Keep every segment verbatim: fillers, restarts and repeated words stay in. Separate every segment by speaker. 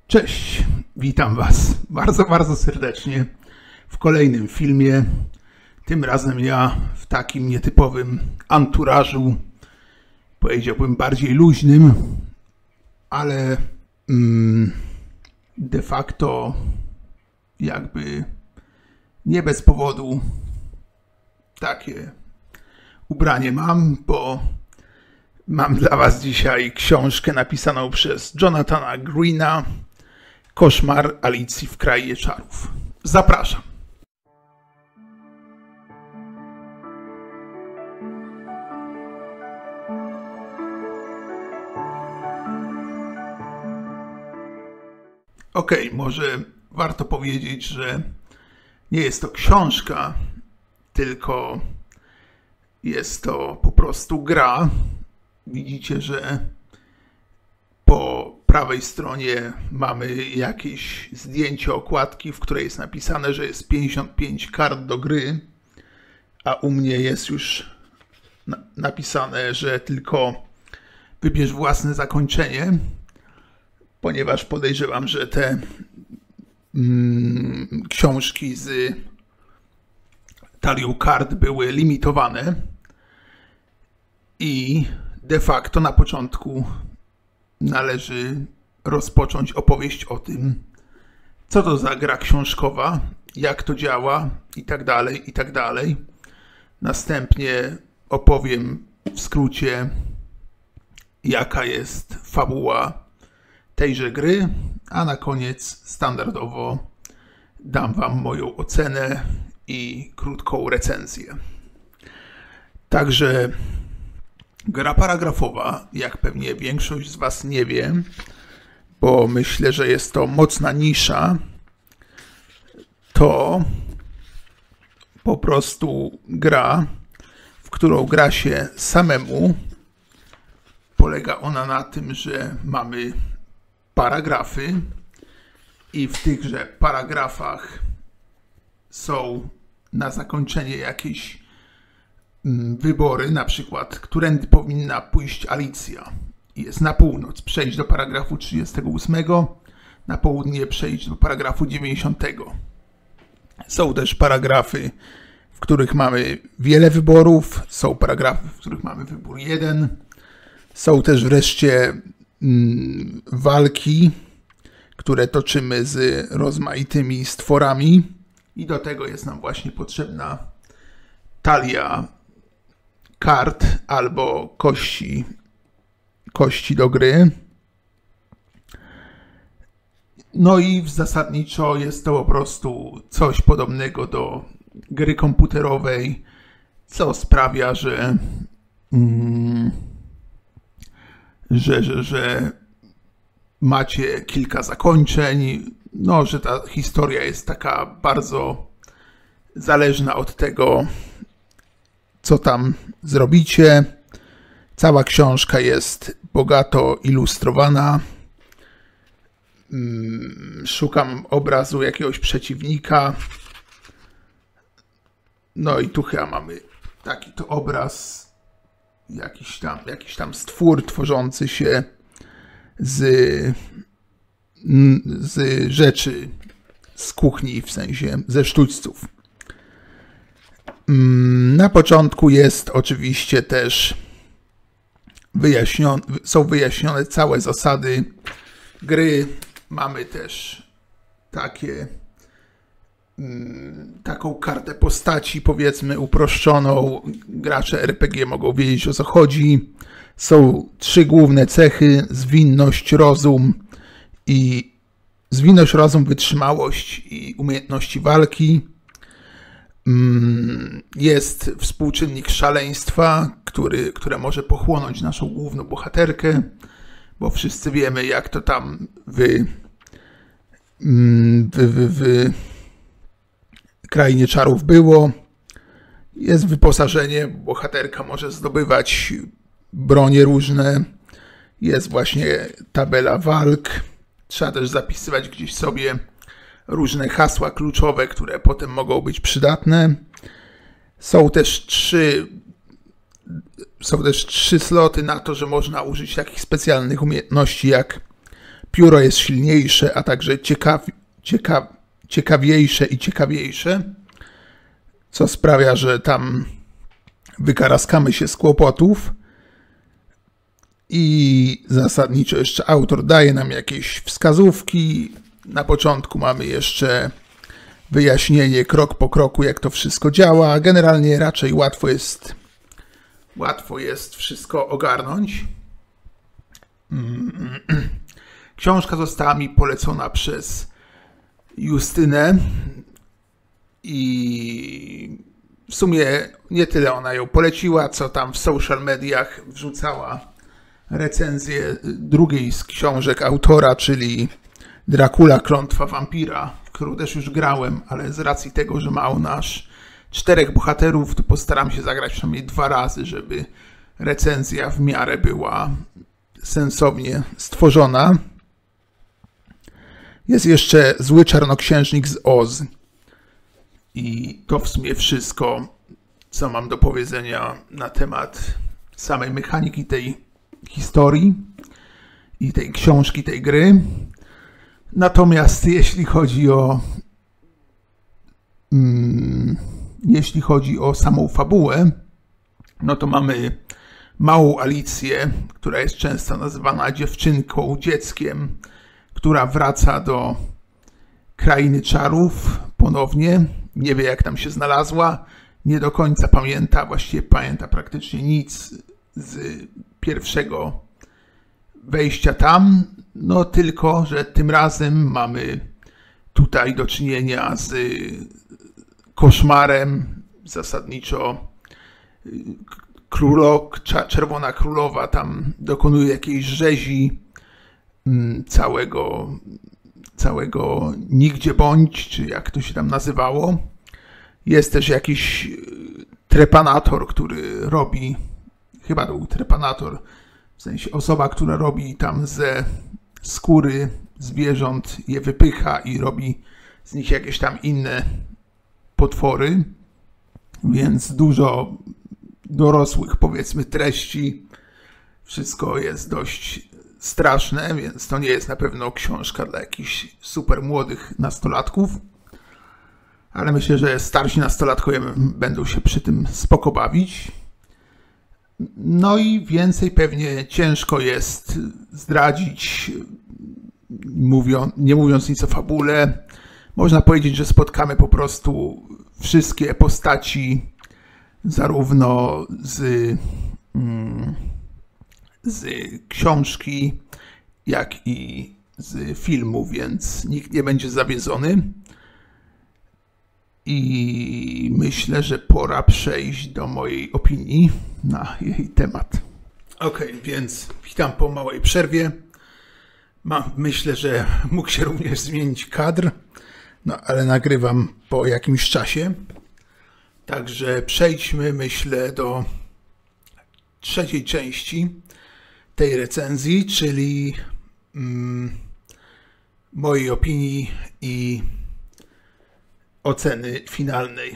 Speaker 1: Cześć, witam Was bardzo, bardzo serdecznie w kolejnym filmie. Tym razem ja w takim nietypowym anturażu, powiedziałbym bardziej luźnym, ale mm, de facto jakby nie bez powodu takie ubranie mam, bo mam dla Was dzisiaj książkę napisaną przez Jonathana Greena, Koszmar Alicji w Krainie Czarów. Zapraszam. Okej, okay, może warto powiedzieć, że nie jest to książka, tylko jest to po prostu gra. Widzicie, że po prawej stronie mamy jakieś zdjęcie okładki, w której jest napisane, że jest pięćdziesiąt pięć kart do gry, a u mnie jest już na napisane, że tylko wybierz własne zakończenie, ponieważ podejrzewam, że te mm, książki z talią kart były limitowane i de facto na początku należy rozpocząć opowieść o tym, co to za gra książkowa, jak to działa i tak dalej, i tak dalej. Następnie opowiem w skrócie, jaka jest fabuła tejże gry, a na koniec standardowo dam Wam moją ocenę i krótką recenzję. Także gra paragrafowa, jak pewnie większość z Was nie wie, bo myślę, że jest to mocna nisza, to po prostu gra, w którą gra się samemu. Polega ona na tym, że mamy paragrafy i w tychże paragrafach są na zakończenie jakieś wybory, na przykład, którędy powinna pójść Alicja. Jest na północ, przejść do paragrafu trzydziestego ósmego, na południe przejść do paragrafu dziewięćdziesiątego. Są też paragrafy, w których mamy wiele wyborów, są paragrafy, w których mamy wybór jeden. Są też wreszcie mm, walki, które toczymy z rozmaitymi stworami i do tego jest nam właśnie potrzebna talia kart albo kości, kości do gry. No i zasadniczo jest to po prostu coś podobnego do gry komputerowej, co sprawia, że, mm, że, że, że macie kilka zakończeń, no, że ta historia jest taka bardzo zależna od tego, co tam zrobicie. Cała książka jest bogato ilustrowana. Szukam obrazu jakiegoś przeciwnika. No i tu chyba mamy taki to obraz. Jakiś tam, jakiś tam stwór tworzący się z, z rzeczy z kuchni, w sensie ze sztućców. Na początku jest oczywiście też wyjaśnione, są wyjaśnione całe zasady gry. Mamy też takie, taką kartę postaci, powiedzmy uproszczoną. Gracze R P G mogą wiedzieć, o co chodzi. Są trzy główne cechy: zwinność, rozum i zwinność, rozum, wytrzymałość i umiejętności walki. Jest współczynnik szaleństwa, który, które może pochłonąć naszą główną bohaterkę, bo wszyscy wiemy, jak to tam w, w, w, w Krainie Czarów było. Jest wyposażenie, bohaterka może zdobywać bronie różne. Jest właśnie tabela walk. Trzeba też zapisywać gdzieś sobie różne hasła kluczowe, które potem mogą być przydatne. Są też trzy, są też trzy sloty na to, że można użyć takich specjalnych umiejętności jak pióro jest silniejsze, a także ciekaw, ciekaw, ciekawiejsze i ciekawiejsze, co sprawia, że tam wykaraskamy się z kłopotów. I zasadniczo jeszcze autor daje nam jakieś wskazówki. Na początku mamy jeszcze wyjaśnienie krok po kroku, jak to wszystko działa. Generalnie raczej łatwo jest, łatwo jest wszystko ogarnąć. Książka została mi polecona przez Justynę i w sumie nie tyle ona ją poleciła, co tam w social mediach wrzucała recenzję drugiej z książek autora, czyli Dracula, Klątwa Wampira, w którą też już grałem, ale z racji tego, że ma ona aż czterech bohaterów, to postaram się zagrać przynajmniej dwa razy, żeby recenzja w miarę była sensownie stworzona. Jest jeszcze Zły Czarnoksiężnik z Oz. I to w sumie wszystko, co mam do powiedzenia na temat samej mechaniki tej historii i tej książki, tej gry. Natomiast jeśli chodzi o mm, jeśli chodzi o samą fabułę, no to mamy małą Alicję, która jest często nazywana dziewczynką, dzieckiem, która wraca do krainy czarów ponownie. Nie wie, jak tam się znalazła, nie do końca pamięta, właściwie pamięta praktycznie nic z pierwszego wejścia tam, no tylko, że tym razem mamy tutaj do czynienia z koszmarem. Zasadniczo królo, Czerwona Królowa tam dokonuje jakiejś rzezi całego, całego nigdzie bądź, czy jak to się tam nazywało. Jest też jakiś trepanator, który robi, chyba to był trepanator, w sensie osoba, która robi tam ze skóry zwierząt, je wypycha i robi z nich jakieś tam inne potwory, więc dużo dorosłych, powiedzmy, treści. Wszystko jest dość straszne, więc to nie jest na pewno książka dla jakichś super młodych nastolatków, ale myślę, że starsi nastolatkowie będą się przy tym spoko bawić. No i więcej pewnie ciężko jest zdradzić, mówią, nie mówiąc nic o fabule. Można powiedzieć, że spotkamy po prostu wszystkie postaci zarówno z, z książki, jak i z filmu, więc nikt nie będzie zawiedzony. I myślę, że pora przejść do mojej opinii na jej temat. Ok, więc witam po małej przerwie. Mam, myślę, że mógł się również zmienić kadr, no ale nagrywam po jakimś czasie. Także przejdźmy, myślę, do trzeciej części tej recenzji, czyli mm, mojej opinii i oceny finalnej.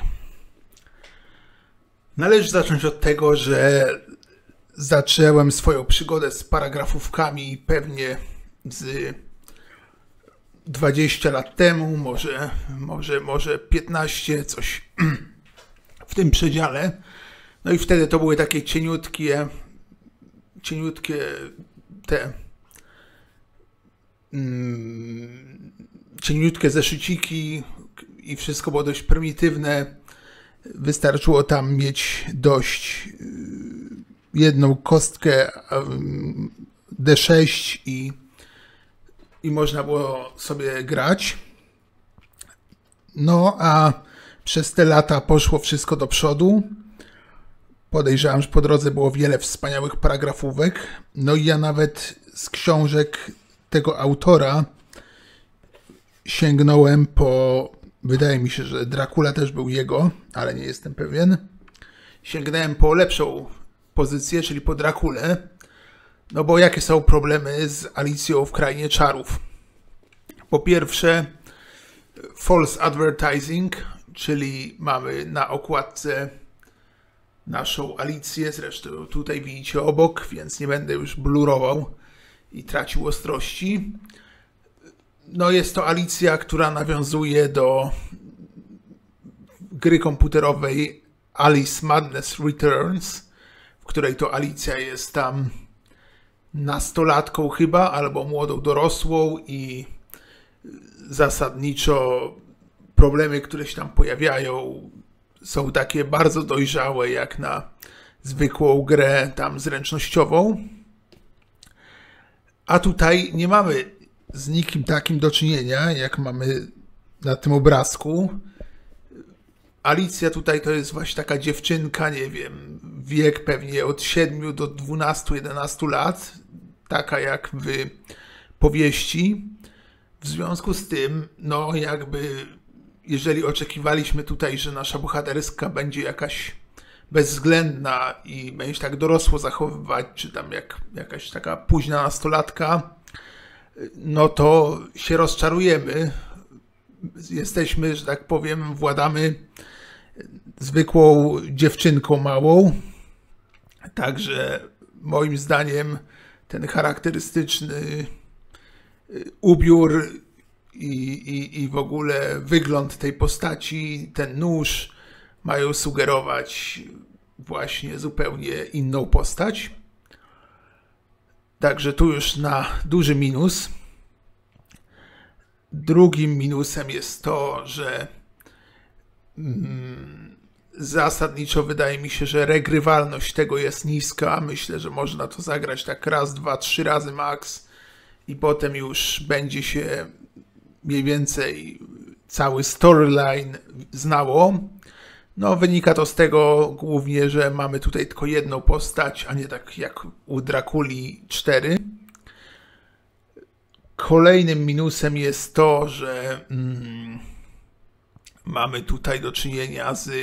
Speaker 1: Należy zacząć od tego, że zacząłem swoją przygodę z paragrafówkami pewnie z dwadzieścia lat temu, może, może, może piętnaście, coś w tym przedziale. No i wtedy to były takie cieniutkie, cieniutkie te mm, cieniutkie zeszyciki i wszystko było dość prymitywne. Wystarczyło tam mieć dość jedną kostkę D sześć i, i można było sobie grać. No a przez te lata poszło wszystko do przodu. Podejrzewam, że po drodze było wiele wspaniałych paragrafówek. No i ja nawet z książek tego autora sięgnąłem po, wydaje mi się, że Dracula też był jego, ale nie jestem pewien. Sięgnąłem po lepszą pozycję, czyli po Draculę. No bo jakie są problemy z Alicją w Krainie Czarów? Po pierwsze, false advertising, czyli mamy na okładce naszą Alicję, zresztą tutaj widzicie obok, więc nie będę już blurował i tracił ostrości. no jest to Alicja, która nawiązuje do gry komputerowej Alice Madness Returns, w której to Alicja jest tam nastolatką chyba, albo młodą dorosłą i zasadniczo problemy, które się tam pojawiają, są takie bardzo dojrzałe jak na zwykłą grę tam zręcznościową. A tutaj nie mamy z nikim takim do czynienia, jak mamy na tym obrazku. Alicja tutaj to jest właśnie taka dziewczynka, nie wiem, wiek pewnie od siedmiu do dwunastu jedenastu lat, taka jak w powieści. W związku z tym, no jakby, jeżeli oczekiwaliśmy tutaj, że nasza bohaterska będzie jakaś bezwzględna i będzie się tak dorosło zachowywać, czy tam jak jakaś taka późna nastolatka, no to się rozczarujemy. Jesteśmy, że tak powiem, władamy zwykłą dziewczynką małą. Także moim zdaniem ten charakterystyczny ubiór i, i, i w ogóle wygląd tej postaci, ten nóż mają sugerować właśnie zupełnie inną postać. Także tu już na duży minus. Drugim minusem jest to, że mm, zasadniczo wydaje mi się, że regrywalność tego jest niska. Myślę, że można to zagrać tak raz, dwa, trzy razy max i potem już będzie się mniej więcej cały storyline znało. No, wynika to z tego głównie, że mamy tutaj tylko jedną postać, a nie tak jak u Drakuli cztery. Kolejnym minusem jest to, że mm, mamy tutaj do czynienia z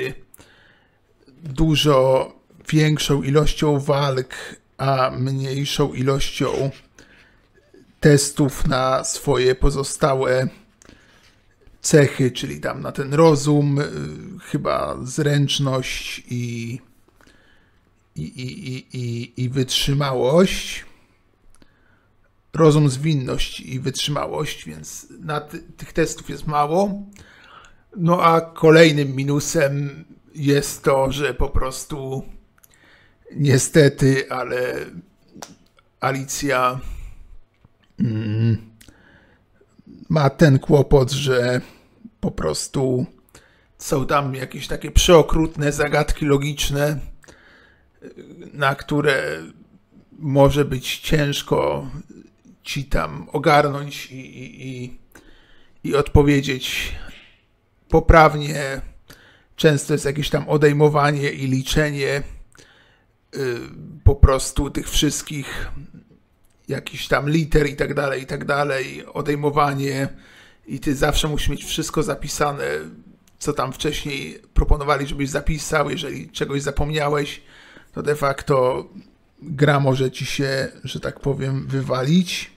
Speaker 1: dużo większą ilością walk, a mniejszą ilością testów na swoje pozostałe cechy, czyli tam na ten rozum, chyba zręczność i, i, i, i, i, i wytrzymałość. Rozum, zwinność i wytrzymałość, więc na ty, tych testów jest mało. No a kolejnym minusem jest to, że po prostu niestety, ale Alicja mm, ma ten kłopot, że po prostu są tam jakieś takie przeokrutne zagadki logiczne, na które może być ciężko ci tam ogarnąć i, i, i, i odpowiedzieć poprawnie. Często jest jakieś tam odejmowanie i liczenie y, po prostu tych wszystkich jakichś tam liter i tak dalej, i tak dalej, odejmowanie i ty zawsze musisz mieć wszystko zapisane, co tam wcześniej proponowali, żebyś zapisał. Jeżeli czegoś zapomniałeś, to de facto gra może ci się, że tak powiem, wywalić.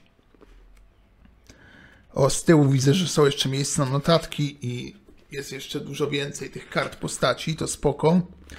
Speaker 1: O, z tyłu widzę, że są jeszcze miejsca na notatki i jest jeszcze dużo więcej tych kart postaci, to spoko.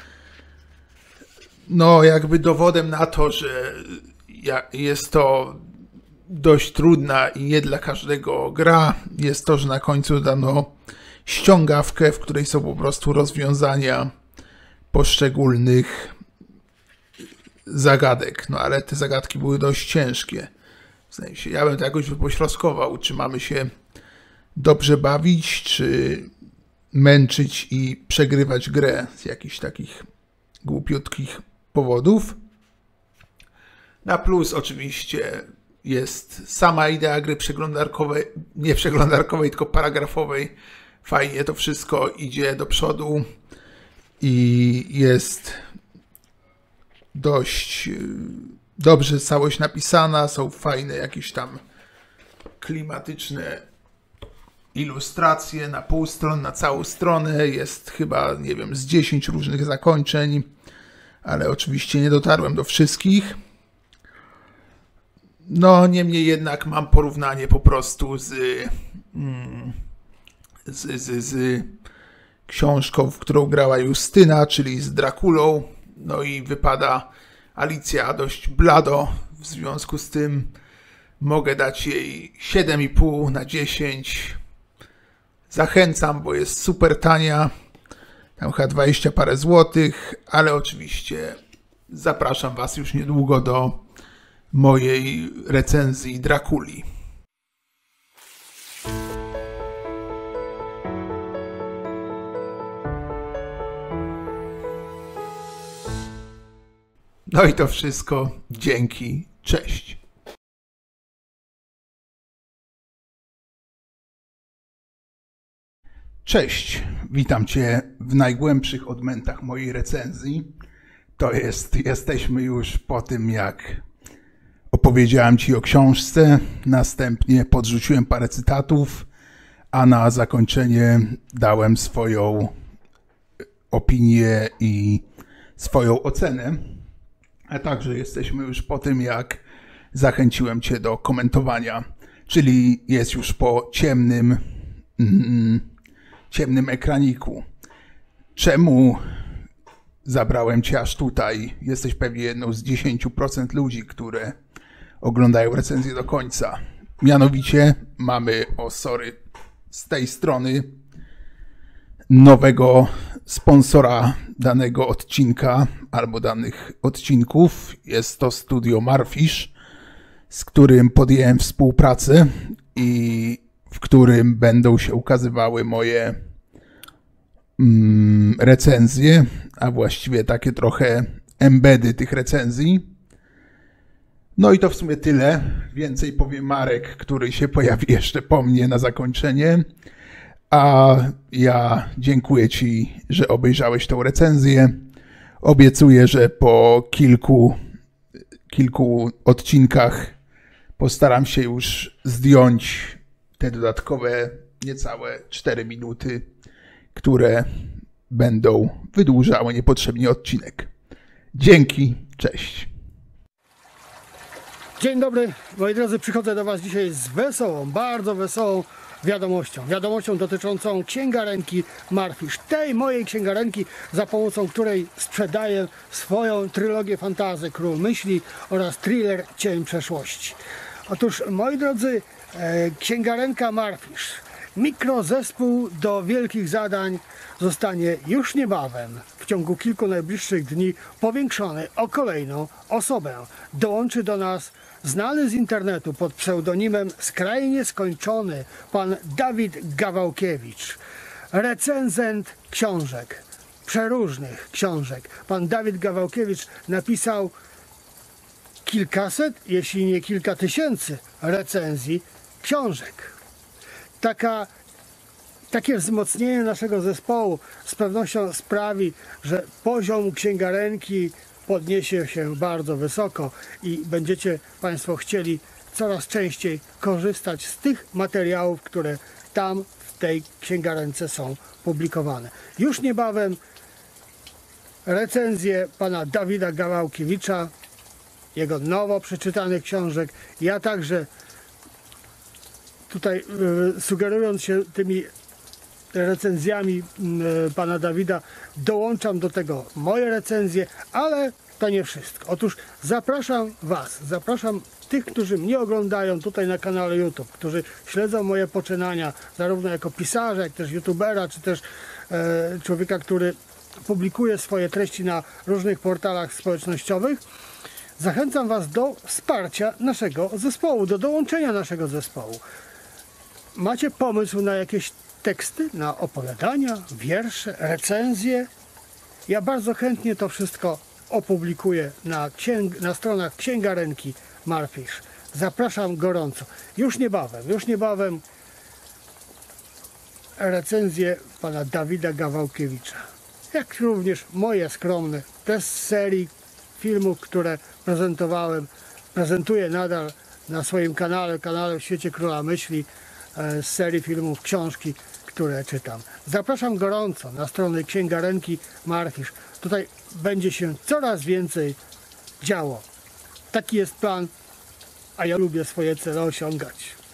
Speaker 1: No, jakby dowodem na to, że jest to dość trudna i nie dla każdego gra, jest to, że na końcu dodano ściągawkę, w której są po prostu rozwiązania poszczególnych zagadek. No ale te zagadki były dość ciężkie. W sensie, ja bym to jakoś wypośrodkował, czy mamy się dobrze bawić, czy męczyć i przegrywać grę z jakichś takich głupiutkich powodów. Na plus oczywiście jest sama idea gry przeglądarkowej, nie przeglądarkowej, tylko paragrafowej. Fajnie to wszystko idzie do przodu i jest dość dobrze całość napisana, są fajne jakieś tam klimatyczne ilustracje na pół stron, na całą stronę. Jest chyba, nie wiem, z dziesięć różnych zakończeń, ale oczywiście nie dotarłem do wszystkich. No, niemniej jednak mam porównanie po prostu z, z, z, z książką, w którą grała Justyna, czyli z Drakulą. No i wypada Alicja dość blado, w związku z tym Mogę dać jej siedem i pół na dziesięć. Zachęcam, bo jest super tania. Tam chyba dwadzieścia parę złotych, ale oczywiście zapraszam Was już niedługo do mojej recenzji Drakuli. No i to wszystko. Dzięki. Cześć. Cześć. Witam Cię w najgłębszych odmętach mojej recenzji. To jest, jesteśmy już po tym, jak opowiedziałem Ci o książce, następnie podrzuciłem parę cytatów, a na zakończenie dałem swoją opinię i swoją ocenę. A także jesteśmy już po tym, jak zachęciłem Cię do komentowania, czyli jest już po ciemnym, mm, ciemnym ekraniku. Czemu zabrałem Cię aż tutaj? Jesteś pewnie jedną z dziesięciu procent ludzi, które oglądają recenzję do końca. Mianowicie mamy, o sorry, z tej strony nowego sponsora danego odcinka albo danych odcinków. Jest to studio Marfish, z którym podjąłem współpracę i w którym będą się ukazywały moje mm, recenzje, a właściwie takie trochę embedy tych recenzji. No i to w sumie tyle. Więcej powie Marek, który się pojawi jeszcze po mnie na zakończenie. A ja dziękuję Ci, że obejrzałeś tę recenzję. Obiecuję, że po kilku, kilku odcinkach postaram się już zdjąć te dodatkowe niecałe cztery minuty, które będą wydłużały niepotrzebnie odcinek. Dzięki, cześć.
Speaker 2: Dzień dobry, moi drodzy, przychodzę do Was dzisiaj z wesołą, bardzo wesołą wiadomością. Wiadomością dotyczącą księgarenki Marfish. Tej mojej księgarenki, za pomocą której sprzedaję swoją trylogię fantasy Król Myśli oraz thriller Cień Przeszłości. Otóż, moi drodzy, e, księgarenka Marfish, mikrozespół do wielkich zadań, zostanie już niebawem, w ciągu kilku najbliższych dni, powiększony o kolejną osobę. Dołączy do nas znany z internetu pod pseudonimem Skrajnie Skończony pan Dawid Gawałkiewicz, recenzent książek, przeróżnych książek. Pan Dawid Gawałkiewicz napisał kilkaset, jeśli nie kilka tysięcy recenzji książek. Taka Takie wzmocnienie naszego zespołu z pewnością sprawi, że poziom księgarenki podniesie się bardzo wysoko i będziecie Państwo chcieli coraz częściej korzystać z tych materiałów, które tam w tej księgarence są publikowane. Już niebawem recenzje pana Dawida Gawałkiewicza, jego nowo przeczytanych książek. Ja także tutaj yy, sugerując się tymi recenzjami pana Dawida, dołączam do tego moje recenzje, ale to nie wszystko. Otóż zapraszam Was, zapraszam tych, którzy mnie oglądają tutaj na kanale YouTube, którzy śledzą moje poczynania, zarówno jako pisarza, jak też youtubera, czy też e, człowieka, który publikuje swoje treści na różnych portalach społecznościowych. Zachęcam Was do wsparcia naszego zespołu, do dołączenia naszego zespołu. Macie pomysł na jakieś teksty, na opowiadania, wiersze, recenzje? Ja bardzo chętnie to wszystko opublikuję na, księg na stronach księgarenki Marfish. Zapraszam gorąco. Już niebawem, już niebawem recenzje pana Dawida Gawałkiewicza. Jak również moje skromne, te z serii filmów, które prezentowałem, prezentuję nadal na swoim kanale, kanale w Świecie Króla Myśli, z serii filmów, książki, które czytam. Zapraszam gorąco na stronę księgarenki Marfish. Tutaj będzie się coraz więcej działo. Taki jest plan, a ja lubię swoje cele osiągać.